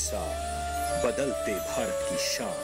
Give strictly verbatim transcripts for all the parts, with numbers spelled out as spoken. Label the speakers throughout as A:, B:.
A: साथ बदलते भारत की शान।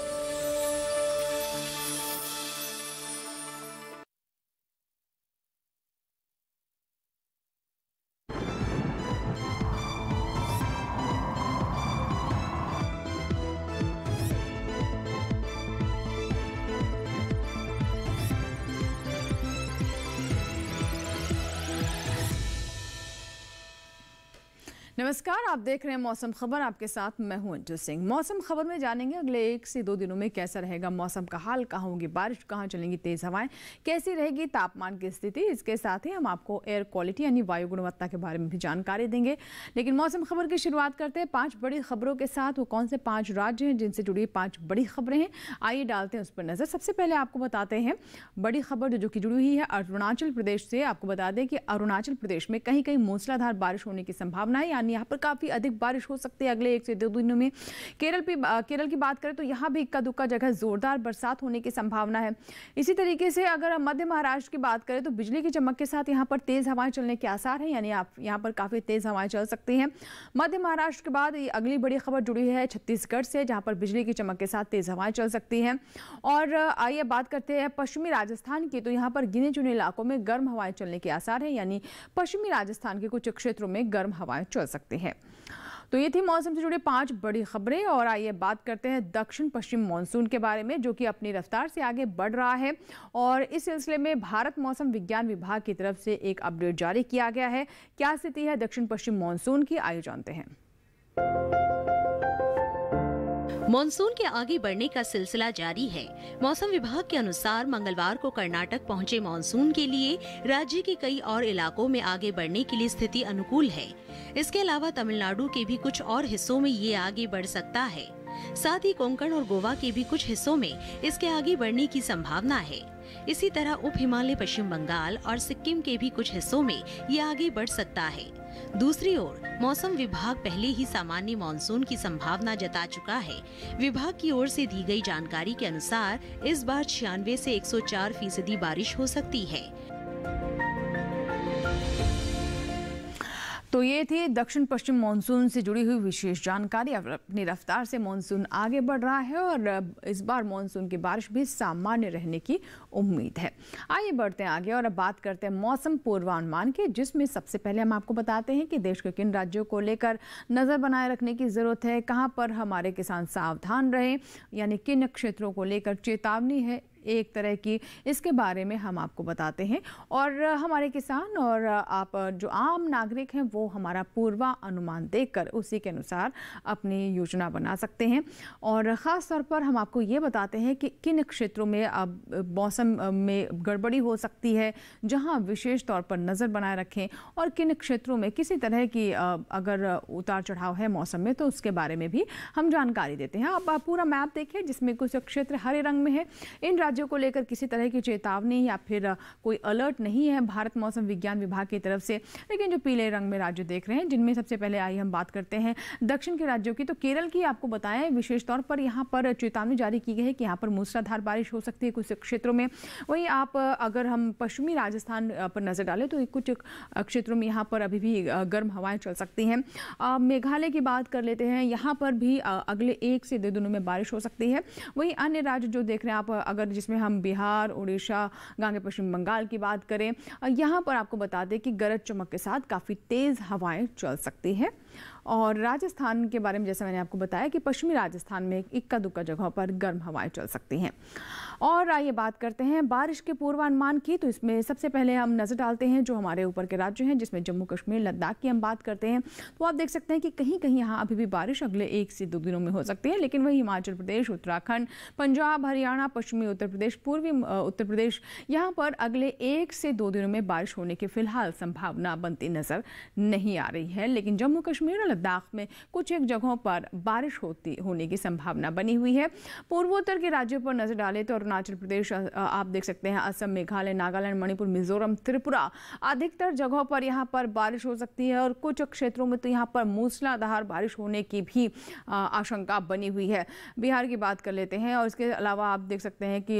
B: नमस्कार, आप देख रहे हैं मौसम खबर। आपके साथ मैं हूं अंजू सिंह। मौसम खबर में जानेंगे अगले एक से दो दिनों में कैसा रहेगा मौसम का हाल, कहाँ होगी बारिश, कहाँ चलेंगी तेज हवाएं, कैसी रहेगी तापमान की स्थिति। इसके साथ ही हम आपको एयर क्वालिटी यानी वायु गुणवत्ता के बारे में भी जानकारी देंगे। लेकिन मौसम खबर की शुरुआत करते हैं पांच बड़ी खबरों के साथ। वो कौन से पांच राज्य हैं जिनसे जुड़ी पांच बड़ी खबरें हैं, आइए डालते हैं उस पर नजर। सबसे पहले आपको बताते हैं बड़ी खबर जो कि जुड़ी हुई है अरुणाचल प्रदेश से। आपको बता दें कि अरुणाचल प्रदेश में कहीं कहीं मूसलाधार बारिश होने की संभावना है, यहाँ पर काफी अधिक बारिश हो सकती है अगले एक से दो दिनों में। केरल भी केरल की बात करें तो यहाँ भी इक्का दुक्का जगह जोरदार बरसात होने की संभावना है। इसी तरीके से अगर मध्य महाराष्ट्र की बात करें तो बिजली की चमक के साथ यहाँ पर तेज हवाएं चलने के आसार हैं, यानी आप यहाँ पर काफी तेज हवाएं चल सकती हैं। मध्य महाराष्ट्र के बाद अगली बड़ी खबर जुड़ी है छत्तीसगढ़ से, जहाँ पर बिजली की चमक के साथ तेज हवाएं चल सकती हैं। और आइए बात करते हैं पश्चिमी राजस्थान की, तो यहाँ पर गिने चुने इलाकों में गर्म हवाएं चलने के आसार हैं, यानी पश्चिमी राजस्थान के कुछ क्षेत्रों में गर्म हवाएं चल सकती हैं। तो ये थी मौसम से जुड़े पांच बड़ी खबरें। और आइए बात करते हैं दक्षिण पश्चिम मानसून के बारे में, जो कि अपनी रफ्तार से आगे बढ़ रहा है। और इस सिलसिले में भारत मौसम विज्ञान विभाग की तरफ से एक अपडेट जारी किया गया है। क्या स्थिति है दक्षिण पश्चिम मानसून की, आइए जानते हैं।
C: मॉनसून के आगे बढ़ने का सिलसिला जारी है। मौसम विभाग के अनुसार मंगलवार को कर्नाटक पहुंचे मॉनसून के लिए राज्य के कई और इलाकों में आगे बढ़ने के लिए स्थिति अनुकूल है। इसके अलावा तमिलनाडु के भी कुछ और हिस्सों में ये आगे बढ़ सकता है। साथ ही कोंकण और गोवा के भी कुछ हिस्सों में इसके आगे बढ़ने की संभावना है। इसी तरह उप हिमालय पश्चिम बंगाल और सिक्किम के भी कुछ हिस्सों में ये आगे बढ़ सकता है। दूसरी ओर मौसम विभाग पहले ही सामान्य मानसून की संभावना जता चुका है। विभाग की ओर से दी गई जानकारी के अनुसार इस बार छियानवे से एक सौ चार फीसदी बारिश हो सकती है।
B: तो ये थी दक्षिण पश्चिम मानसून से जुड़ी हुई विशेष जानकारी। अपनी रफ्तार से मानसून आगे बढ़ रहा है और इस बार मानसून की बारिश भी सामान्य रहने की उम्मीद है। आइए बढ़ते हैं आगे और अब बात करते हैं मौसम पूर्वानुमान की, जिसमें सबसे पहले हम आपको बताते हैं कि देश के किन राज्यों को लेकर नजर बनाए रखने की जरूरत है, कहां पर हमारे किसान सावधान रहें, यानी किन क्षेत्रों को लेकर चेतावनी है एक तरह की, इसके बारे में हम आपको बताते हैं। और हमारे किसान और आप जो आम नागरिक हैं वो हमारा पूर्वा अनुमान देखकर उसी के अनुसार अपनी योजना बना सकते हैं। और ख़ास तौर पर हम आपको ये बताते हैं कि किन क्षेत्रों में अब मौसम में गड़बड़ी हो सकती है, जहां विशेष तौर पर नज़र बनाए रखें, और किन क्षेत्रों में किसी तरह की अगर उतार चढ़ाव है मौसम में तो उसके बारे में भी हम जानकारी देते हैं। आप पूरा मैप देखिए जिसमें कुछ क्षेत्र हरे रंग में है। इन राज्यों को लेकर किसी तरह की चेतावनी या फिर कोई अलर्ट नहीं है भारत मौसम विज्ञान विभाग की तरफ से। लेकिन जो पीले रंग में राज्य देख रहे हैं, जिनमें सबसे पहले आइए हम बात करते हैं दक्षिण के राज्यों की। तो केरल की आपको बताया विशेष तौर पर यहाँ पर चेतावनी जारी की गई है कि यहाँ पर मूसलाधार बारिश हो सकती है कुछ क्षेत्रों में। वहीं आप अगर हम पश्चिमी राजस्थान पर नजर डालें तो कुछ क्षेत्रों में यहाँ पर अभी भी गर्म हवाएं चल सकती हैं। मेघालय की बात कर लेते हैं, यहाँ पर भी अगले एक से दो दिनों में बारिश हो सकती है। वहीं अन्य राज्य जो देख रहे हैं आप, अगर जिसमें हम बिहार, उड़ीसा, गांगे पश्चिम बंगाल की बात करें, यहाँ पर आपको बता दें कि गरज चमक के साथ काफ़ी तेज़ हवाएं चल सकती हैं। और राजस्थान के बारे में जैसा मैंने आपको बताया कि पश्चिमी राजस्थान में इक्का दुक्का जगहों पर गर्म हवाएं चल सकती हैं। और आइए बात करते हैं बारिश के पूर्वानुमान की। तो इसमें सबसे पहले हम नज़र डालते हैं जो हमारे ऊपर के राज्य हैं, जिसमें जम्मू कश्मीर, लद्दाख की हम बात करते हैं। तो आप देख सकते हैं कि कहीं कहीं यहाँ अभी भी बारिश अगले एक से दो दिनों में हो सकती है। लेकिन वही हिमाचल प्रदेश, उत्तराखंड, पंजाब, हरियाणा, पश्चिमी उत्तर प्रदेश, पूर्वी उत्तर प्रदेश, यहाँ पर अगले एक से दो दिनों में बारिश होने की फिलहाल संभावना बनती नजर नहीं आ रही है। लेकिन जम्मू कश्मीर और लद्दाख में कुछ एक जगहों पर बारिश होती होने की संभावना बनी हुई है। पूर्वोत्तर के राज्यों पर नजर डालें तो अरुणाचल प्रदेश आप देख सकते हैं, असम, मेघालय, नागालैंड, मणिपुर, मिजोरम, त्रिपुरा, अधिकतर जगहों पर यहाँ पर बारिश हो सकती है। और कुछ क्षेत्रों में तो यहाँ पर मूसलाधार बारिश होने की भी आशंका बनी हुई है। बिहार की बात कर लेते हैं और इसके अलावा आप देख सकते हैं कि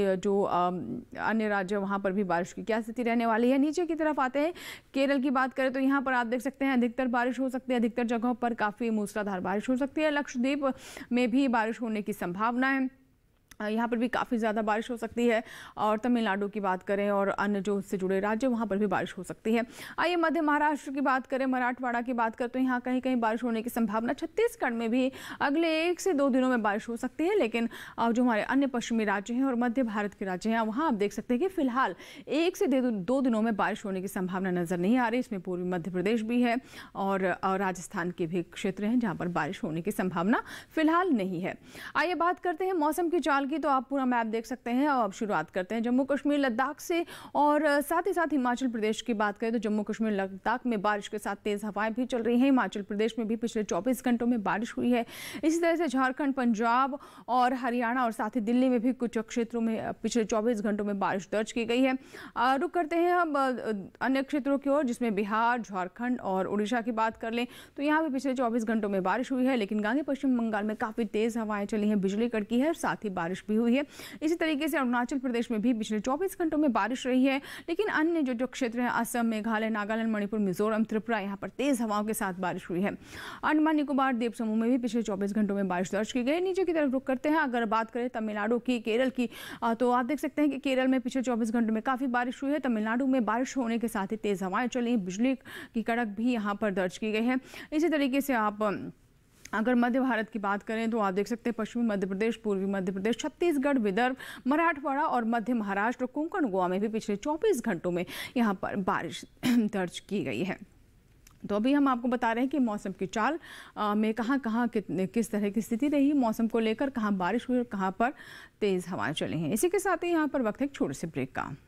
B: जो अन्य राज्य वहाँ पर भी बारिश की क्या स्थिति रहने वाली है। नीचे की तरफ आते हैं, केरल की बात करें तो यहाँ पर आप देख सकते हैं अधिकतर बारिश हो सकती है, अधिकतर जगहों पर काफ़ी मूसलाधार बारिश हो सकती है। लक्षद्वीप में भी बारिश होने की संभावना है, यहाँ पर भी काफ़ी ज़्यादा बारिश हो सकती है। और तमिलनाडु की बात करें और अन्य जो उससे जुड़े राज्य वहाँ पर भी बारिश हो सकती है। आइए मध्य महाराष्ट्र की बात करें, मराठवाड़ा की बात करें तो यहाँ कहीं कहीं बारिश होने की संभावना। छत्तीसगढ़ में भी अगले एक से दो दिनों में बारिश हो सकती है, लेकिन जो हमारे अन्य पश्चिमी राज्य हैं और मध्य भारत के राज्य हैं वहाँ आप देख सकते हैं कि फिलहाल एक से दो दिनों में बारिश होने की संभावना नज़र नहीं आ रही। इसमें पूर्वी मध्य प्रदेश भी है और राजस्थान के भी क्षेत्र हैं जहाँ पर बारिश होने की संभावना फिलहाल नहीं है। आइए बात करते हैं मौसम की चाल की, तो आप पूरा मैप देख सकते हैं। अब शुरुआत करते हैं जम्मू कश्मीर लद्दाख से और साथ ही साथ हिमाचल प्रदेश की बात करें तो जम्मू कश्मीर लद्दाख में बारिश के साथ तेज हवाएं भी चल रही हैं। हिमाचल प्रदेश में भी पिछले चौबीस घंटों में बारिश हुई है। इसी तरह से झारखंड, पंजाब और हरियाणा और साथ ही दिल्ली में भी कुछ क्षेत्रों में पिछले चौबीस घंटों में बारिश दर्ज की गई है। रुक करते हैं अब अन्य क्षेत्रों की ओर, जिसमें बिहार, झारखंड और उड़ीसा की बात कर लें तो यहाँ भी पिछले चौबीस घंटों में बारिश हुई है, लेकिन गांगे पश्चिम बंगाल में काफ़ी तेज हवाएं चली हैं, बिजली कड़की है और साथ ही बारिश भी हुई है। इसी तरीके से अरुणाचल प्रदेश में भी पिछले चौबीस घंटों में बारिश रही है, लेकिन अन्य जो जो क्षेत्र हैं असम, मेघालय, नागालैंड, मणिपुर, मिजोरम, त्रिपुरा, यहाँ पर तेज हवाओं के साथ बारिश हुई है। अंडमान निकोबार द्वीप समूह में भी पिछले चौबीस घंटों में बारिश दर्ज की गई। नीचे की तरफ रुक करते हैं, अगर बात करें तमिलनाडु की, केरल की, तो आप देख सकते हैं कि केरल में पिछले चौबीस घंटों में काफ़ी बारिश हुई है। तमिलनाडु में बारिश होने के साथ ही तेज हवाएं चली, बिजली की कड़क भी यहाँ पर दर्ज की गई है। इसी तरीके से आप अगर मध्य भारत की बात करें तो आप देख सकते हैं पश्चिमी मध्य प्रदेश, पूर्वी मध्य प्रदेश, छत्तीसगढ़, विदर्भ, मराठवाड़ा और मध्य महाराष्ट्र, कोंकण, गोवा में भी पिछले चौबीस घंटों में यहाँ पर बारिश दर्ज की गई है। तो अभी हम आपको बता रहे हैं कि मौसम की चाल में कहाँ कहाँ किस तरह की स्थिति रही, मौसम को लेकर कहाँ बारिश हुई और कहाँ पर तेज़ हवाएं चली हैं। इसी के साथ ही यहाँ पर वक्त है एक छोटे से ब्रेक का।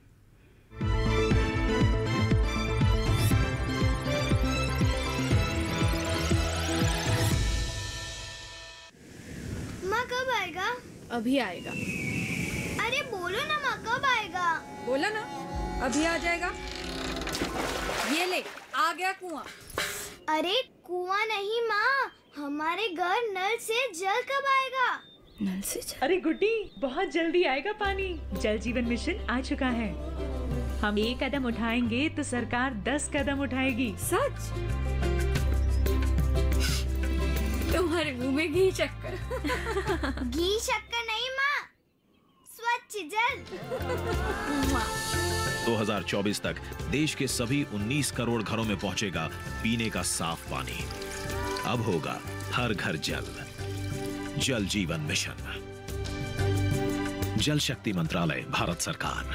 D: माँ कब आएगा?
E: अभी आएगा।
D: अरे बोलो ना माँ कब आएगा?
E: बोला ना अभी आ जाएगा। ये ले आ गया कुआं।
D: अरे कुआं नहीं माँ, हमारे घर नल से जल कब आएगा?
E: नल से जल?
F: अरे गुड्डी, बहुत जल्दी आएगा पानी। जल जीवन मिशन आ चुका है। हम एक कदम उठाएंगे तो सरकार दस कदम उठाएगी।
E: सच? तुम्हारे मुंह में घी शक्कर।
D: घी शक्कर नहीं माँ, स्वच्छ जल।
A: दो हज़ार चौबीस तक देश के सभी उन्नीस करोड़ घरों में पहुंचेगा पीने का साफ पानी। अब होगा हर घर जल। जल जीवन मिशन, जल शक्ति मंत्रालय, भारत सरकार।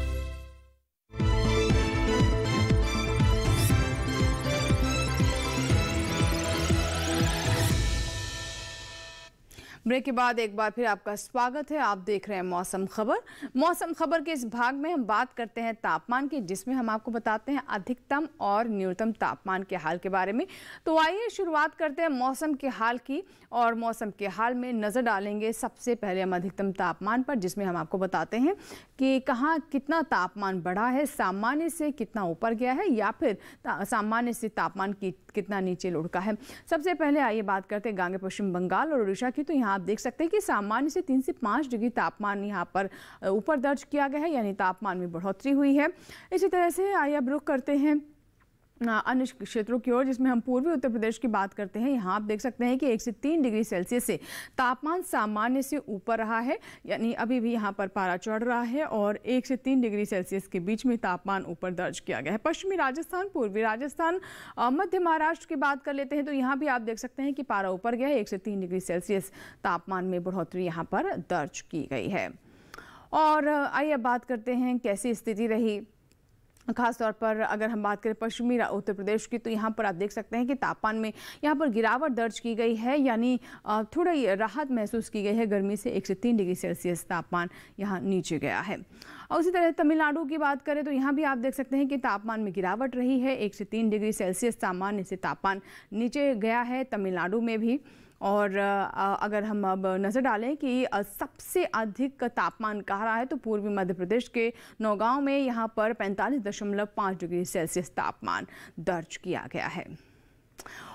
B: ब्रेक के बाद एक बार फिर आपका स्वागत है। आप देख रहे हैं मौसम खबर। मौसम खबर के इस भाग में हम बात करते हैं तापमान की, जिसमें हम आपको बताते हैं अधिकतम और न्यूनतम तापमान के हाल के बारे में। तो आइए शुरुआत करते हैं मौसम के हाल की, और मौसम के हाल में नज़र डालेंगे सबसे पहले हम अधिकतम तापमान पर, जिसमें हम आपको बताते हैं कि कहाँ कितना तापमान बढ़ा है, सामान्य से कितना ऊपर गया है या फिर सामान्य से तापमान की कितना नीचे लुढ़का है। सबसे पहले आइए बात करते हैं गांगे पश्चिम बंगाल और उड़ीसा की। तो यहाँ आप देख सकते हैं कि सामान्य से तीन से पाँच डिग्री तापमान यहाँ पर ऊपर दर्ज किया गया है, यानी तापमान में बढ़ोतरी हुई है। इसी तरह से आइए अब रुख करते हैं अन्य क्षेत्रों की ओर, जिसमें हम पूर्वी उत्तर प्रदेश की बात करते हैं। यहाँ आप देख सकते हैं कि एक से तीन डिग्री सेल्सियस से तापमान सामान्य से ऊपर रहा है, यानी अभी भी यहाँ पर पारा चढ़ रहा है और एक से तीन डिग्री सेल्सियस के बीच में तापमान ऊपर दर्ज किया गया है। पश्चिमी राजस्थान, पूर्वी राजस्थान, मध्य महाराष्ट्र की बात कर लेते हैं तो यहाँ भी आप देख सकते हैं कि पारा ऊपर गया है, एक से तीन डिग्री सेल्सियस तापमान में बढ़ोतरी यहाँ पर दर्ज की गई है। और आइए बात करते हैं कैसी स्थिति रही खासतौर पर अगर हम बात करें पश्चिमी उत्तर प्रदेश की। तो यहाँ पर आप देख सकते हैं कि तापमान में यहाँ पर गिरावट दर्ज की गई है, यानी थोड़ी राहत महसूस की गई है गर्मी से। एक से तीन डिग्री सेल्सियस तापमान यहाँ नीचे गया है। और उसी तरह तमिलनाडु की बात करें तो यहाँ भी आप देख सकते हैं कि तापमान में गिरावट रही है, एक से तीन डिग्री सेल्सियस सामान्य से तापमान नीचे गया है तमिलनाडु में भी। और अगर हम अब नज़र डालें कि सबसे अधिक तापमान कहाँ रहा है तो पूर्वी मध्य प्रदेश के नौगांव में यहाँ पर पैंतालीस दशमलव पाँच डिग्री सेल्सियस तापमान दर्ज किया गया है।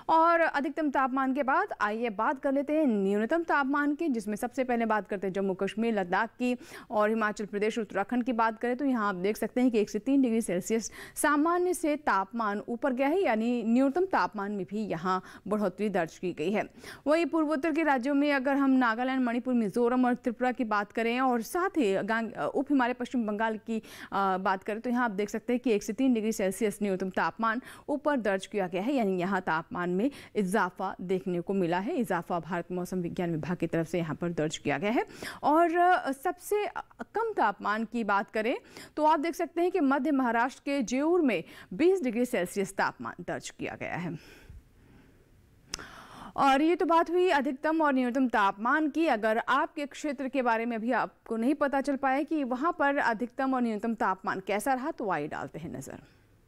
B: और अधिकतम तापमान के बाद आइए बात कर लेते हैं न्यूनतम तापमान की, जिसमें सबसे पहले बात करते हैं जम्मू कश्मीर, लद्दाख की और हिमाचल प्रदेश, उत्तराखंड की बात करें तो यहाँ आप देख सकते हैं कि एक से तीन डिग्री सेल्सियस सामान्य से तापमान ऊपर गया है, यानी न्यूनतम तापमान में भी यहाँ बढ़ोतरी दर्ज की गई है। वहीं पूर्वोत्तर के राज्यों में अगर हम नागालैंड, मणिपुर, मिजोरम और त्रिपुरा की बात करें और साथ ही उप हिमालय पश्चिम बंगाल की बात करें तो यहाँ आप देख सकते हैं कि एक से तीन डिग्री सेल्सियस न्यूनतम तापमान ऊपर दर्ज किया गया है, यानी यहाँ तापमान में इजाफा देखने को मिला है। इजाफा भारत मौसम विज्ञान विभाग की तरफ से यहाँ पर दर्ज किया गया है। और सबसे कम तापमान की बात करें तो आप देख सकते हैं कि मध्य महाराष्ट्र के जेऊर में बीस डिग्री सेल्सियस तापमान दर्ज किया गया है। और ये तो बात हुई अधिकतम और न्यूनतम तापमान की। अगर आपके क्षेत्र के बारे में अभी आपको नहीं पता चल पाया कि वहाँ पर अधिकतम और न्यूनतम तापमान कैसा रहा, तो आइए डालते हैं नजर।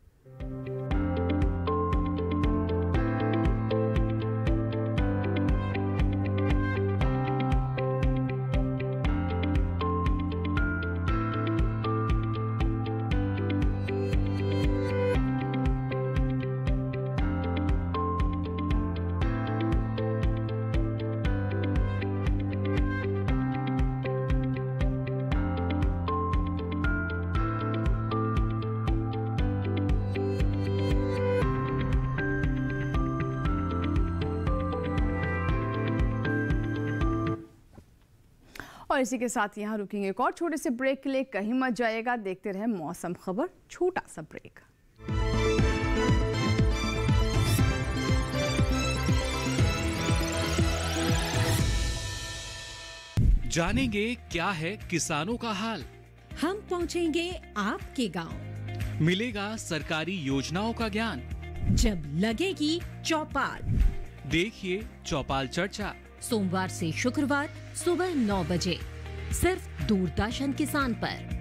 B: और इसी के साथ यहाँ रुकेंगे एक और छोटे से ब्रेक के लिए, कहीं मत जाइएगा, देखते रहे मौसम खबर। छोटा सा ब्रेक।
G: जानेंगे क्या है किसानों का हाल।
H: हम पहुंचेंगे आपके गांव,
G: मिलेगा सरकारी योजनाओं का ज्ञान।
H: जब लगेगी चौपाल,
G: देखिए चौपाल चर्चा,
H: सोमवार से शुक्रवार सुबह नौ बजे सिर्फ दूरदर्शन किसान पर।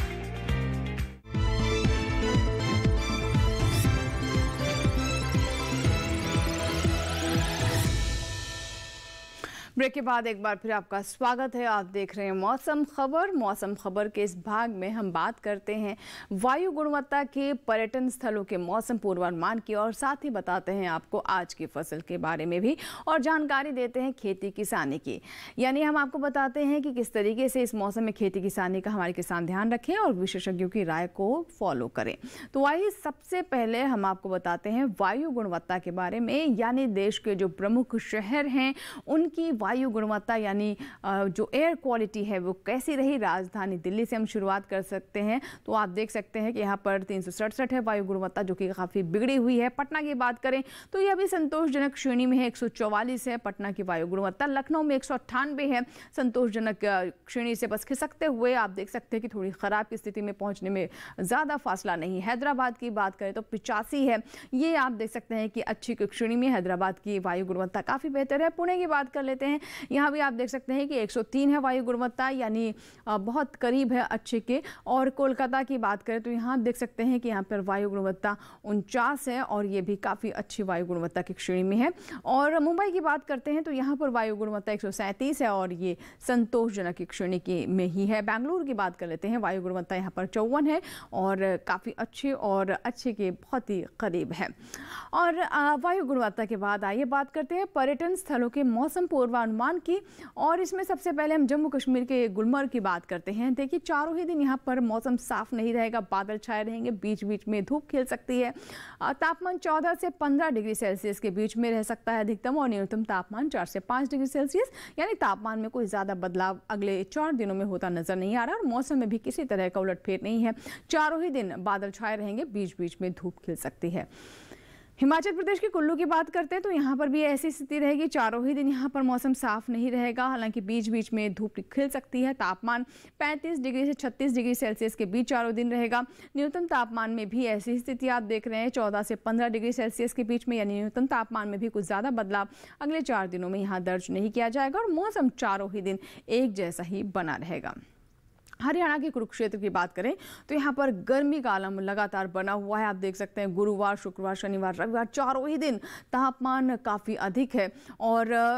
B: ब्रेक के बाद एक बार फिर आपका स्वागत है। आप देख रहे हैं मौसम खबर। मौसम खबर के इस भाग में हम बात करते हैं वायु गुणवत्ता के पर्यटन स्थलों के मौसम पूर्वानुमान की और साथ ही बताते हैं आपको आज की फसल के बारे में भी और जानकारी देते हैं खेती किसानी की। यानी हम आपको बताते हैं कि किस तरीके से इस मौसम में खेती किसानी का हमारे किसान ध्यान रखें और विशेषज्ञों की राय को फॉलो करें। तो आइए सबसे पहले हम आपको बताते हैं वायु गुणवत्ता के बारे में, यानी देश के जो प्रमुख शहर हैं उनकी वायु गुणवत्ता यानी जो एयर क्वालिटी है वो कैसी रही। राजधानी दिल्ली से हम शुरुआत कर सकते हैं। तो आप देख सकते हैं कि यहाँ पर तीन सौ सड़सठ है वायु गुणवत्ता, जो कि काफ़ी बिगड़ी हुई है। पटना की बात करें तो यह भी संतोषजनक श्रेणी में है, एक सौ चौवालीस है पटना की वायु गुणवत्ता। लखनऊ में एक सौ अट्ठानवे है, संतोषजनक श्रेणी से बस खिसकते हुए आप देख सकते हैं कि थोड़ी ख़राब की स्थिति में पहुँचने में ज़्यादा फासला नहीं। हैदराबाद की बात करें तो पिचासी है, ये आप देख सकते हैं कि अच्छी श्रेणी में हैदराबाद की वायु गुणवत्ता काफ़ी बेहतर है। पुणे की बात कर लेते हैं, यहाँ भी आप देख सकते हैं कि एक सौ तीन है वायु गुणवत्ता, यानी बहुत करीब है अच्छे के। और कोलकाता की बात करें तो यहाँ आप देख सकते हैं कि यहाँ पर वायु गुणवत्ता उनचास है और ये भी काफ़ी अच्छी वायु गुणवत्ता की श्रेणी में है। और मुंबई की बात करते हैं तो यहाँ पर वायु गुणवत्ता एक सौ सैंतीस है और ये संतोषजनक श्रेणी की में ही है। बेंगलुरु की बात कर लेते हैं, वायु गुणवत्ता यहाँ पर चौवन है और काफ़ी अच्छी और अच्छे के बहुत ही करीब है। और वायु गुणवत्ता के बाद आइए बात करते हैं पर्यटन स्थलों के मौसम पूर्वानुमान की। और इसमें सबसे पहले हम जम्मू कश्मीर के गुलमर्ग की बात करते हैं। देखिए चारों ही दिन यहाँ पर मौसम साफ नहीं रहेगा, बादल छाए रहेंगे, बीच बीच में धूप खिल सकती है। तापमान चौदह से पंद्रह डिग्री सेल्सियस के बीच में रह सकता है अधिकतम, और न्यूनतम तापमान चार से पाँच डिग्री सेल्सियस, यानी तापमान में कोई ज़्यादा बदलाव अगले चार दिनों में होता नजर नहीं आ रहा और मौसम में भी किसी तरह का उलटफेर नहीं है। चारों ही दिन बादल छाए रहेंगे, बीच बीच में धूप खिल सकती है। हिमाचल प्रदेश के कुल्लू की बात करते हैं तो यहाँ पर भी ऐसी स्थिति रहेगी, चारों ही दिन यहाँ पर मौसम साफ नहीं रहेगा, हालांकि बीच बीच में धूप खिल सकती है। तापमान पैंतीस डिग्री से छत्तीस डिग्री सेल्सियस के बीच चारों दिन रहेगा। न्यूनतम तापमान में भी ऐसी स्थिति आप देख रहे हैं, चौदह से पंद्रह डिग्री सेल्सियस के बीच में, यानी न्यूनतम तापमान में भी कुछ ज़्यादा बदलाव अगले चार दिनों में यहाँ दर्ज नहीं किया जाएगा और मौसम चारों ही दिन एक जैसा ही बना रहेगा। हरियाणा के कुरुक्षेत्र की बात करें तो यहाँ पर गर्मी का आलम लगातार बना हुआ है। आप देख सकते हैं गुरुवार, शुक्रवार, शनिवार, रविवार चारों ही दिन तापमान काफ़ी अधिक है और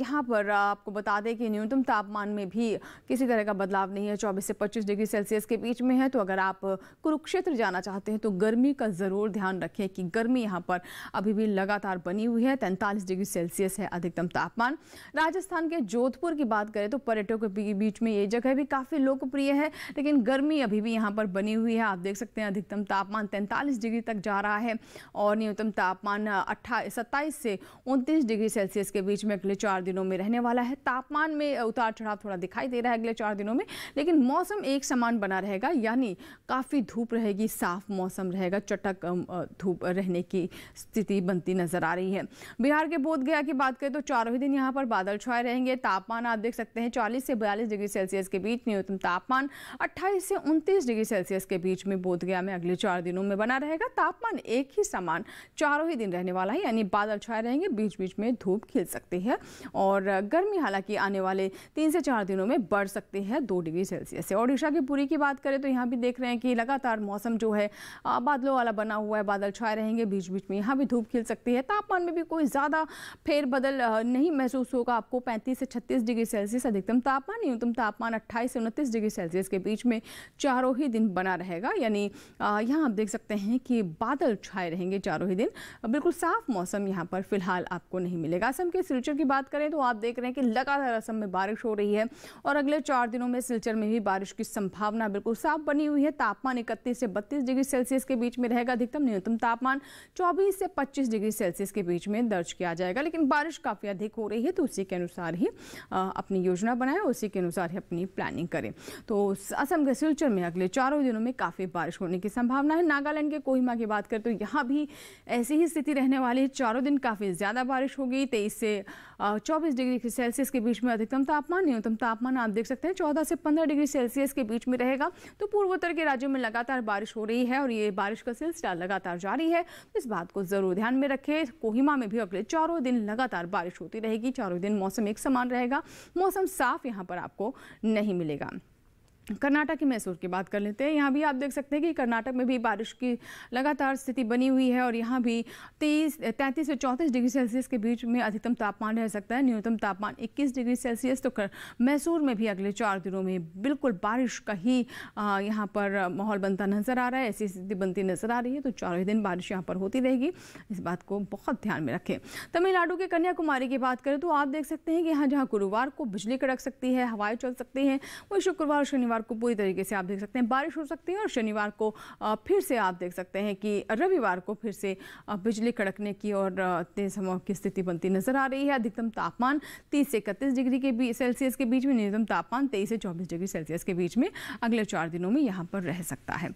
B: यहाँ पर आपको बता दें कि न्यूनतम तापमान में भी किसी तरह का बदलाव नहीं है, चौबीस से पच्चीस डिग्री सेल्सियस के बीच में है। तो अगर आप कुरुक्षेत्र जाना चाहते हैं तो गर्मी का ज़रूर ध्यान रखें कि गर्मी यहाँ पर अभी भी लगातार बनी हुई है। तैंतालीस डिग्री सेल्सियस है अधिकतम तापमान। राजस्थान के जोधपुर की बात करें तो पर्यटकों के बीच में ये जगह भी काफ़ी लोकप्रिय है, लेकिन गर्मी अभी भी यहाँ पर बनी हुई है। आप देख सकते हैं अधिकतम तापमान तैंतालीस डिग्री तक जा रहा है और न्यूनतम तापमान अट्ठाईस सत्ताईस से उनतीस डिग्री सेल्सियस के बीच में अगले चार दिनों में रहने वाला है। तापमान में उतार चढ़ाव थोड़ा दिखाई दे रहा है अगले चार दिनों में, लेकिन मौसम एक समान बना रहेगा, यानी काफ़ी धूप रहेगी, साफ मौसम रहेगा, चटक धूप रहने की स्थिति बनती नजर आ रही है। बिहार के बोधगया की बात करें तो चारों ही दिन यहाँ पर बादल छाए रहेंगे। तापमान आप देख सकते हैं चालीस से बयालीस डिग्री सेल्सियस के बीच, न्यूनतम तापमान अट्ठाईस से उनतीस डिग्री सेल्सियस के बीच में बोधगया में अगले चार दिनों में बना रहेगा। तापमान एक ही समान चारों ही दिन रहने वाला है, यानी बादल छाए रहेंगे, बीच बीच में धूप खिल सकती है और गर्मी हालांकि आने वाले तीन से चार दिनों में बढ़ सकती है दो डिग्री सेल्सियस से। ओडिशा की पुरी की बात करें तो यहाँ भी देख रहे हैं कि लगातार मौसम जो है बादलों वाला बना हुआ है, बादल छाए रहेंगे, बीच बीच में यहाँ भी धूप खिल सकती है। तापमान में भी कोई ज़्यादा फेरबदल नहीं महसूस होगा आपको। पैंतीस से छत्तीस डिग्री सेल्सियस अधिकतम तापमान, न्यूनतम तापमान अट्ठाईस से उनतीस डिग्री सेल्सियस के बीच में चारों ही दिन बना रहेगा, यानी यहाँ आप देख सकते हैं कि बादल छाए रहेंगे चारों ही दिन। बिल्कुल साफ मौसम यहाँ पर फिलहाल आपको नहीं मिलेगा। असम के सिलचर की बात करें तो आप देख रहे हैं कि लगातार असम में बारिश हो रही है और अगले चार दिनों में सिलचर में भी बारिश की संभावना बिल्कुल साफ बनी हुई है। तापमान इकतीस से बत्तीस डिग्री सेल्सियस के बीच में रहेगा अधिकतम, न्यूनतम तापमान चौबीस से पच्चीस डिग्री सेल्सियस के बीच में दर्ज किया जाएगा। लेकिन बारिश काफ़ी अधिक हो रही है तो उसी के अनुसार ही अपनी योजना बनाएं, उसी के अनुसार ही अपनी प्लानिंग करें। तो असम के सिलचर में अगले चारों दिनों में काफ़ी बारिश होने की संभावना है। नागालैंड के कोहिमा की बात करें तो यहाँ भी ऐसी ही स्थिति रहने वाली है, चारों दिन काफ़ी ज़्यादा बारिश होगी। तेईस से चौबीस डिग्री सेल्सियस के बीच में अधिकतम तापमान, न्यूनतम तापमान आप देख सकते हैं चौदह से पंद्रह डिग्री सेल्सियस के बीच में रहेगा। तो पूर्वोत्तर के राज्यों में लगातार बारिश हो रही है और ये बारिश का सिलसिला लगातार जारी है, इस बात को जरूर ध्यान में रखें। कोहिमा में भी अगले चारों दिन लगातार बारिश होती रहेगी, चारों दिन मौसम एक समान रहेगा, मौसम साफ यहाँ पर आपको नहीं मिलेगा। कर्नाटक की मैसूर की बात कर लेते हैं। यहाँ भी आप देख सकते हैं कि कर्नाटक में भी बारिश की लगातार स्थिति बनी हुई है और यहाँ भी तेईस तैंतीस से चौंतीस डिग्री सेल्सियस के बीच में अधिकतम तापमान रह सकता है, न्यूनतम तापमान इक्कीस डिग्री सेल्सियस। तो मैसूर में भी अगले चार दिनों में बिल्कुल बारिश का ही यहाँ पर माहौल बनता नजर आ रहा है, ऐसी स्थिति बनती नजर आ रही है। तो चारों दिन बारिश यहाँ पर होती रहेगी, इस बात को बहुत ध्यान में रखें। तमिलनाडु के कन्याकुमारी की बात करें तो आप देख सकते हैं कि यहाँ जहाँ गुरुवार को बिजली कड़क सकती है, हवाएं चल सकती हैं, वही शुक्रवार और शनिवार को पूरी तरीके से आप देख सकते हैं बारिश हो सकती है और शनिवार को फिर से आप देख सकते हैं कि रविवार को फिर से बिजली कड़कने की और तेज हवाओं की स्थिति बनती नजर आ रही है। अधिकतम तापमान तीस से इकतीस डिग्री के सेल्सियस के बीच में, न्यूनतम तापमान तेईस से चौबीस डिग्री सेल्सियस के बीच में अगले चार दिनों में यहाँ पर रह सकता है।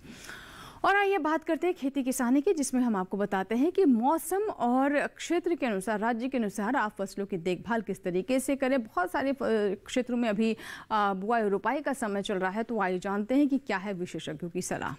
B: और आइए बात करते हैं खेती किसानी की, जिसमें हम आपको बताते हैं कि मौसम और क्षेत्र के अनुसार, राज्य के अनुसार आप फसलों की देखभाल किस तरीके से करें। बहुत सारे क्षेत्रों में अभी बुआई और रोपाई का समय चल रहा है, तो आइए जानते हैं कि क्या है विशेषज्ञों की सलाह।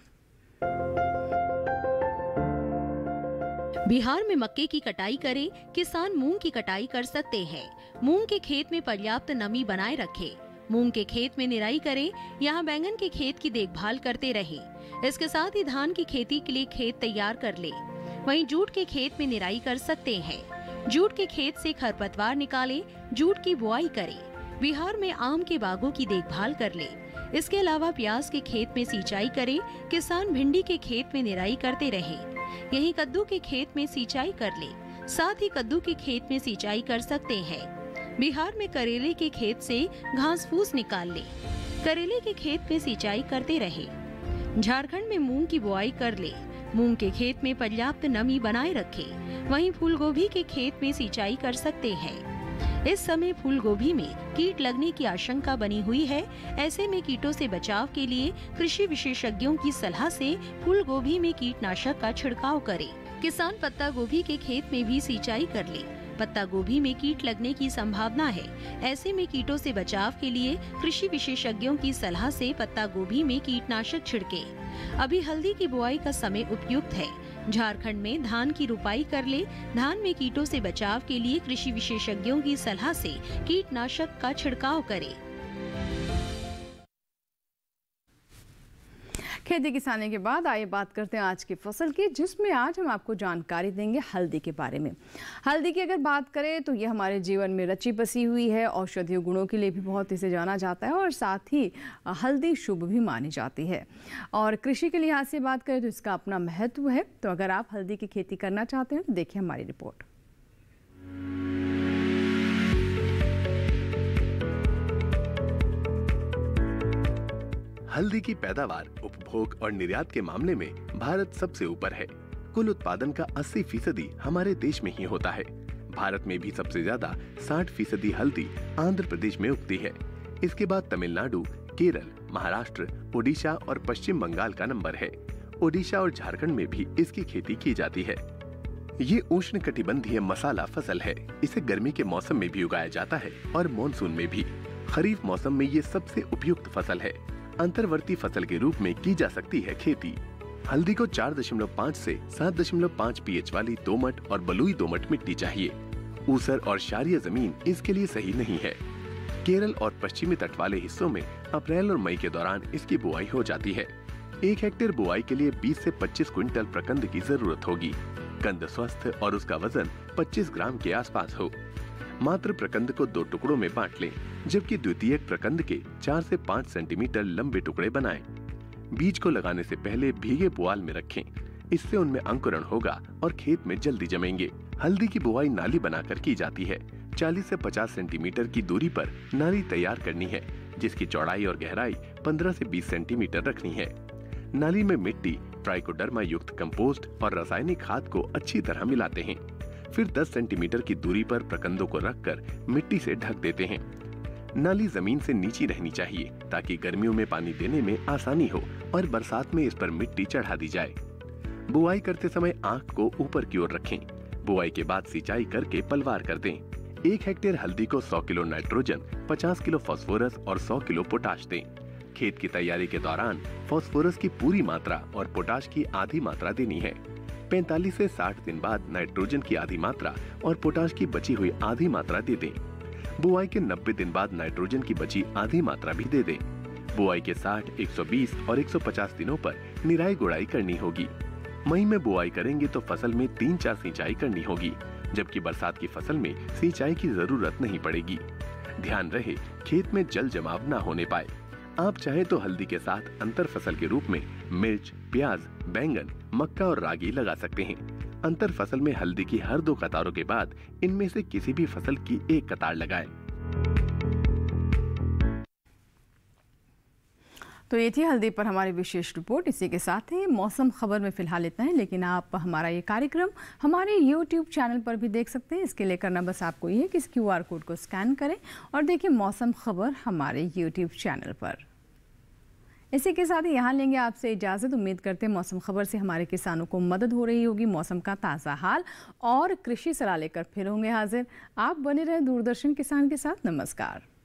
C: बिहार में मक्के की कटाई करें, किसान मूंग की कटाई कर सकते हैं। मूंग के खेत में पर्याप्त नमी बनाए रखें। मूंग के खेत में निराई करें, यहाँ बैंगन के खेत की देखभाल करते रहें। इसके साथ ही धान की खेती के लिए खेत तैयार कर ले। वहीं जूट के खेत में निराई कर सकते हैं। जूट के खेत से खरपतवार निकालें, जूट की बुआई करें। बिहार में आम के बागों की देखभाल कर ले। इसके अलावा प्याज के खेत में सिंचाई करें। किसान भिंडी के खेत में निराई करते रहें। यहीं कद्दू के खेत में सिंचाई कर ले। साथ ही कद्दू के खेत में सिंचाई कर सकते हैं। बिहार में करेले के खेत से घास फूस निकाल ले। करेले के खेत में सिंचाई करते रहे। झारखंड में मूंग की बुआई कर ले। मूंग के खेत में पर्याप्त नमी बनाए रखे। वहीं फूलगोभी के खेत में सिंचाई कर सकते हैं। इस समय फूलगोभी में कीट लगने की आशंका बनी हुई है। ऐसे में कीटों से बचाव के लिए कृषि विशेषज्ञों की सलाह से फूलगोभी में कीटनाशक का छिड़काव करें। किसान पत्ता गोभी के खेत में भी सिंचाई कर ले। पत्ता गोभी में कीट लगने की संभावना है। ऐसे में कीटों से बचाव के लिए कृषि विशेषज्ञों की सलाह से पत्ता गोभी में कीटनाशक छिड़के। अभी हल्दी की बुआई का समय उपयुक्त है। झारखंड में धान की रुपाई कर ले। धान में कीटों से बचाव के लिए कृषि विशेषज्ञों की सलाह से कीटनाशक का छिड़काव करें।
B: खेती किसानी के बाद आइए बात करते हैं आज की फसल की, जिसमें आज हम आपको जानकारी देंगे हल्दी के बारे में। हल्दी की अगर बात करें तो ये हमारे जीवन में रची बसी हुई है। औषधीय गुणों के लिए भी बहुत इसे जाना जाता है और साथ ही हल्दी शुभ भी मानी जाती है। और कृषि के लिहाज से बात करें तो इसका अपना महत्व है। तो अगर आप हल्दी की खेती करना चाहते हैं तो देखिए हमारी रिपोर्ट।
I: हल्दी की पैदावार, उपभोग और निर्यात के मामले में भारत सबसे ऊपर है। कुल उत्पादन का अस्सी फीसदी हमारे देश में ही होता है। भारत में भी सबसे ज्यादा साठ फीसदी हल्दी आंध्र प्रदेश में उगती है। इसके बाद तमिलनाडु, केरल, महाराष्ट्र, ओडिशा और पश्चिम बंगाल का नंबर है। ओडिशा और झारखंड में भी इसकी खेती की जाती है। ये उष्ण कटिबंधीय मसाला फसल है। इसे गर्मी के मौसम में भी उगाया जाता है और मानसून में भी। खरीफ मौसम में ये सबसे उपयुक्त फसल है। अंतर्वर्ती फसल के रूप में की जा सकती है खेती। हल्दी को चार दशमलव पाँच से सात दशमलव पाँच पीएच वाली दोमट और बलुई दोमट मिट्टी चाहिए। ऊसर और क्षारीय जमीन इसके लिए सही नहीं है। केरल और पश्चिमी तट वाले हिस्सों में अप्रैल और मई के दौरान इसकी बुआई हो जाती है। एक हेक्टेयर बुआई के लिए बीस से पच्चीस क्विंटल प्रकंद की जरूरत होगी। कंद स्वस्थ और उसका वजन पच्चीस ग्राम के आसपास हो। मात्र प्रकंद को दो टुकड़ों में बांट लें, जबकि द्वितीय प्रकंद के चार से पाँच सेंटीमीटर लंबे टुकड़े बनाएं। बीज को लगाने से पहले भीगे पुआल में रखें। इससे उनमें अंकुरण होगा और खेत में जल्दी जमेंगे। हल्दी की बुआई नाली बनाकर की जाती है। चालीस से पचास सेंटीमीटर की दूरी पर नाली तैयार करनी है, जिसकी चौड़ाई और गहराई पंद्रह से बीस सेंटीमीटर रखनी है। नाली में मिट्टी, ट्राइकोडर्मा युक्त कंपोस्ट और रासायनिक खाद को अच्छी तरह मिलाते हैं। फिर दस सेंटीमीटर की दूरी पर प्रकंदों को रखकर मिट्टी से ढक देते हैं। नाली जमीन से नीचे रहनी चाहिए ताकि गर्मियों में पानी देने में आसानी हो और बरसात में इस पर मिट्टी चढ़ा दी जाए। बुआई करते समय आंख को ऊपर की ओर रखें। बुआई के बाद सिंचाई करके पलवार कर दें। एक हेक्टेयर हल्दी को सौ किलो नाइट्रोजन, पचास किलो फास्फोरस और सौ किलो पोटाश दें। खेत की तैयारी के दौरान फास्फोरस की पूरी मात्रा और पोटाश की आधी मात्रा देनी है। पैंतालीस से साठ दिन बाद नाइट्रोजन की आधी मात्रा और पोटाश की बची हुई आधी मात्रा दे दें। बुआई के नब्बे दिन बाद नाइट्रोजन की बची आधी मात्रा भी दे दें। बुआई के साठ, एक सौ बीस और एक सौ पचास दिनों पर निराई गुड़ाई करनी होगी। मई में बुआई करेंगे तो फसल में तीन चार सिंचाई करनी होगी, जबकि बरसात की फसल में सिंचाई की जरूरत नहीं पड़ेगी। ध्यान रहे खेत में जल जमाव न होने पाए। आप चाहे तो हल्दी के साथ अंतर फसल के रूप में मिर्च, प्याज, बैंगन, मक्का और रागी लगा सकते हैं। अंतर फसल में हल्दी की हर दो कतारों के बाद इनमें से किसी भी फसल की एक कतार लगाएं।
B: तो ये थी हल्दी पर हमारी विशेष रिपोर्ट। इसी के साथ ही मौसम खबर में फिलहाल इतना है, लेकिन आप हमारा ये कार्यक्रम हमारे यूट्यूब चैनल पर भी देख सकते हैं। इसके लिए करना बस आपको ये है कि इस क्यू आर कोड को स्कैन करें और देखिए मौसम खबर हमारे यूट्यूब चैनल पर। इसी के साथ ही यहाँ लेंगे आपसे इजाज़त। उम्मीद करते हैं मौसम खबर से हमारे किसानों को मदद हो रही होगी। मौसम का ताज़ा हाल और कृषि सलाह लेकर फिर होंगे हाजिर। आप बने रहें दूरदर्शन किसान के साथ। नमस्कार।